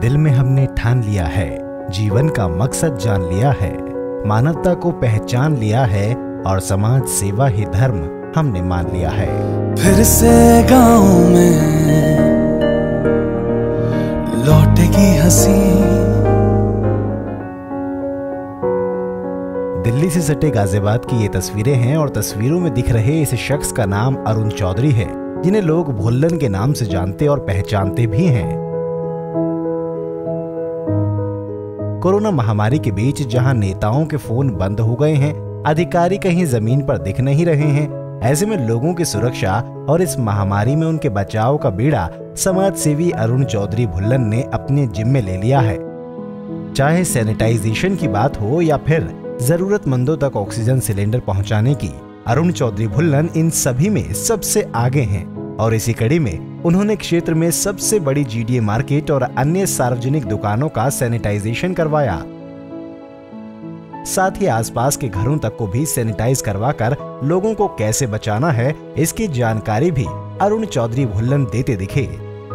दिल में हमने ठान लिया है, जीवन का मकसद जान लिया है, मानवता को पहचान लिया है और समाज सेवा ही धर्म हमने मान लिया है। फिर से गांव में लौटेगी हंसी। दिल्ली से सटे गाजियाबाद की ये तस्वीरें हैं और तस्वीरों में दिख रहे इस शख्स का नाम अरुण चौधरी है, जिन्हें लोग भुल्लन के नाम से जानते और पहचानते भी हैं। कोरोना महामारी के बीच जहां नेताओं के फोन बंद हो गए हैं, अधिकारी कहीं जमीन पर दिख नहीं रहे हैं, ऐसे में लोगों की सुरक्षा और इस महामारी में उनके बचाव का बीड़ा समाज सेवी अरुण चौधरी भुल्लन ने अपने जिम्मे ले लिया है। चाहे सैनिटाइजेशन की बात हो या फिर जरूरतमंदों तक ऑक्सीजन सिलेंडर पहुंचाने की, अरुण चौधरी भुल्लन इन सभी में सबसे आगे हैं और इसी कड़ी में उन्होंने क्षेत्र में सबसे बड़ी जीडीए मार्केट और अन्य सार्वजनिक दुकानों का सैनिटाइजेशन करवाया। साथ ही आसपास के घरों तक को भी सैनिटाइज करवाकर लोगों को कैसे बचाना है, इसकी जानकारी भी अरुण चौधरी भुल्लन देते दिखे।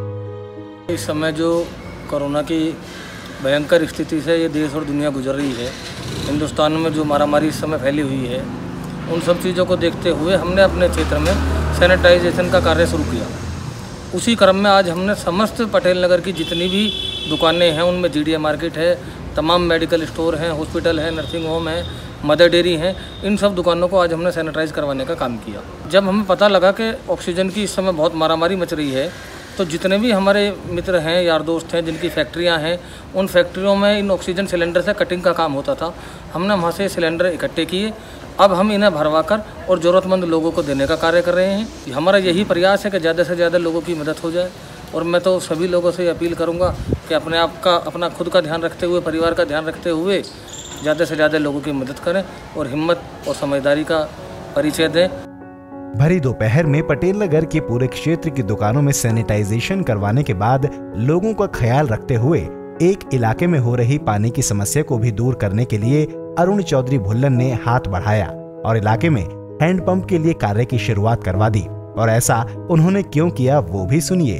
इस समय जो कोरोना की भयंकर स्थिति से ये देश और दुनिया गुजर रही है, हिंदुस्तान में जो मारामारी इस समय फैली हुई है, उन सब चीज़ों को देखते हुए हमने अपने क्षेत्र में सैनिटाइजेशन का कार्य शुरू किया। उसी क्रम में आज हमने समस्त पटेल नगर की जितनी भी दुकानें हैं उनमें जीडीए मार्केट है, तमाम मेडिकल स्टोर हैं, हॉस्पिटल है, नर्सिंग होम है, मदर डेयरी हैं, इन सब दुकानों को आज हमने सैनिटाइज करवाने का काम किया। जब हमें पता लगा कि ऑक्सीजन की इस समय बहुत मारामारी मच रही है, तो जितने भी हमारे मित्र हैं, यार दोस्त हैं, जिनकी फैक्ट्रियां हैं, उन फैक्ट्रियों में इन ऑक्सीजन सिलेंडर से कटिंग का काम होता था। हमने वहाँ से सिलेंडर इकट्ठे किए, अब हम इन्हें भरवाकर और ज़रूरतमंद लोगों को देने का कार्य कर रहे हैं। हमारा यही प्रयास है कि ज़्यादा से ज़्यादा लोगों की मदद हो जाए और मैं तो सभी लोगों से अपील करूंगा कि अपने आप का, अपना खुद का ध्यान रखते हुए, परिवार का ध्यान रखते हुए ज़्यादा से ज़्यादा लोगों की मदद करें और हिम्मत और समझदारी का परिचय दें। भरी दोपहर में पटेल नगर के पूरे क्षेत्र की दुकानों में सैनिटाइजेशन करवाने के बाद लोगों का ख्याल रखते हुए एक इलाके में हो रही पानी की समस्या को भी दूर करने के लिए अरुण चौधरी भुल्लन ने हाथ बढ़ाया और इलाके में हैंडपंप के लिए कार्य की शुरुआत करवा दी। और ऐसा उन्होंने क्यों किया वो भी सुनिए।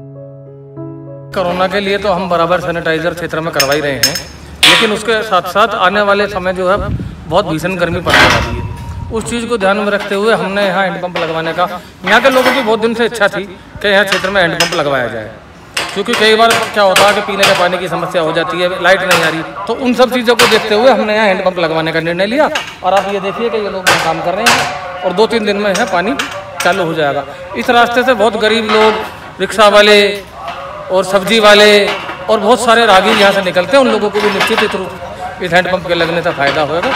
कोरोना के लिए तो हम बराबर सैनिटाइजर क्षेत्र में करवा ही रहे हैं, लेकिन उसके साथ साथ आने वाले समय जो है बहुत भीषण गर्मी पड़ने वाली है, उस चीज़ को ध्यान में रखते हुए हमने यहाँ हैंडपंप लगवाने का, यहाँ के लोगों की बहुत दिन से इच्छा थी कि यहाँ क्षेत्र में हैंडपंप लगवाया जाए, क्योंकि कई बार क्या होता है कि पीने के पानी की समस्या हो जाती है, लाइट नहीं आ रही, तो उन सब चीज़ों को देखते हुए हमने यहाँ हैंडपंप लगवाने का निर्णय लिया। और आप ये देखिए कि ये लोग काम कर रहे हैं और 2-3 दिन में यहाँ पानी चालू हो जाएगा। इस रास्ते से बहुत गरीब लोग, रिक्शा वाले और सब्जी वाले और बहुत सारे राहगीर यहाँ से निकलते हैं, उन लोगों को भी निश्चित रूप इस हैंडपंप के लगने से फायदा होगा।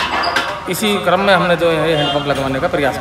इसी क्रम में हमने जो है हैंडपंप लगवाने का प्रयास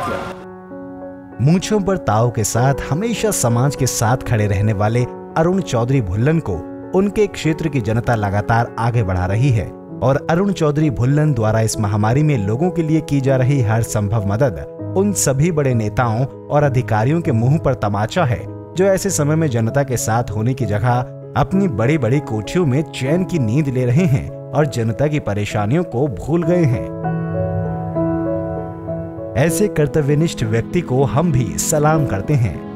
किया। मूंछों पर ताव के साथ हमेशा समाज के साथ खड़े रहने वाले अरुण चौधरी भुल्लन को उनके क्षेत्र की जनता लगातार आगे बढ़ा रही है और अरुण चौधरी भुल्लन द्वारा इस महामारी में लोगों के लिए की जा रही हर संभव मदद उन सभी बड़े नेताओं और अधिकारियों के मुंह पर तमाचा है, जो ऐसे समय में जनता के साथ होने की जगह अपनी बड़ी बड़ी कोठियों में चैन की नींद ले रहे हैं और जनता की परेशानियों को भूल गए हैं। ऐसे कर्तव्यनिष्ठ व्यक्ति को हम भी सलाम करते हैं।